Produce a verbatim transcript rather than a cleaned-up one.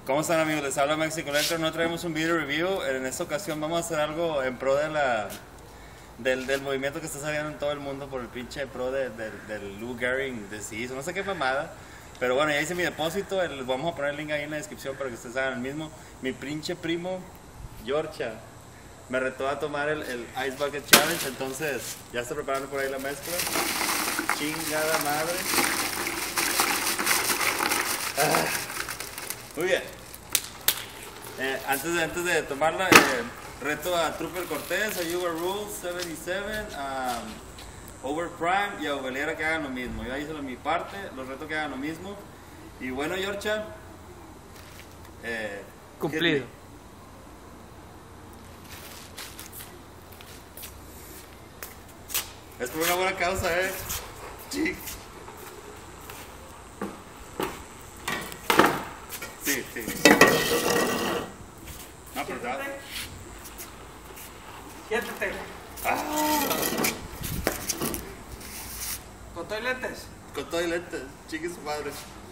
¿Cómo están, amigos? Les habla Maxi Collector. No traemos un video review. En esta ocasión vamos a hacer algo en pro de la del, del movimiento que está saliendo en todo el mundo por el pinche pro de, de, del Lou Gehrig disease. No sé qué mamada. Pero bueno, ya hice mi depósito. Les vamos a poner el link ahí en la descripción para que ustedes hagan el mismo. Mi pinche primo, Yorcha, me retó a tomar el, el Ice Bucket Challenge. Entonces, ya está preparando por ahí la mezcla. Chingada madre. Ah. Muy bien. Eh, antes, de, antes de tomarla, eh, reto a Trooper Cortés, a Yuba Rules setenta y siete, a um, Over Prime y a Oveliera que hagan lo mismo. Yo hice mi parte, los reto que hagan lo mismo. Y bueno, Yorcha, eh, cumplido. Es por una buena causa, eh. Chic. Sí, sí. No, pero ya. Siéntate. Ah. ¿Con toiletes? Con todo y lentes, chiqui su madre.